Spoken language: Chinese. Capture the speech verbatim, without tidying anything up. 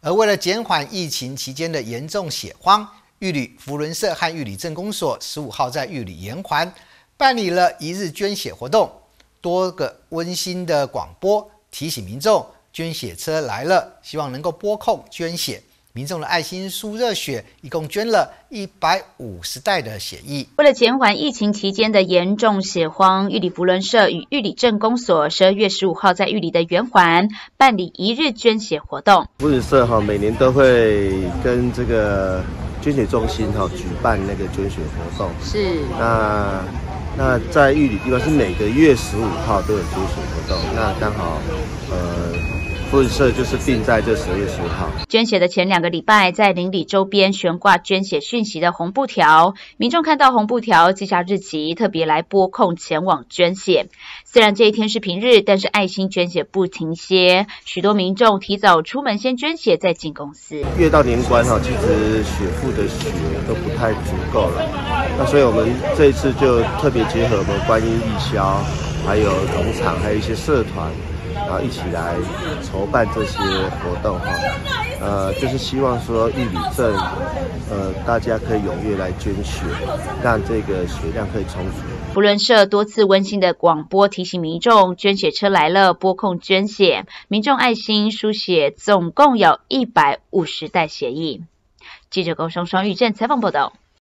而为了减缓疫情期间的严重血荒，玉里扶轮社和玉里镇公所十五号在玉里延环办理了一日捐血活动，多个温馨的广播提醒民众捐血车来了，希望能够拨空捐血。民众的爱心输热血，一共捐了一百五十袋的血液。 为了减缓疫情期间的严重血荒，玉里扶轮社与玉里镇公所十二月十五号在玉里的圆环办理一日捐血活动。 扶轮社哈每年都会跟这个捐血中心哈举办那个捐血活动。 是。 那那在玉里地方是每个月十五号都有捐血活动。那刚好呃。扶轮社就是定在这十月十五号。 捐血的前两个礼拜，在邻里周边悬挂捐血讯息的红布条，民众看到红布条记下日期，特别来拨空前往捐血。虽然这一天是平日，但是爱心捐血不停歇，许多民众提早出门先捐血，再进公司。 越到年关哈，其实血库的血都不太足够了，那所以我们这一次就特别结合我们观音义消，还有农场，还有一些社团。然后一起来筹办这些活动哈，呃，就是希望说玉里镇，呃，大家可以踊跃来捐血，让这个血量可以充足。 扶轮社多次温馨的广播提醒民众，捐血车来了，拨空捐血。民众爱心输血，总共有一百五十袋血液。记者高双双玉镇采访报道。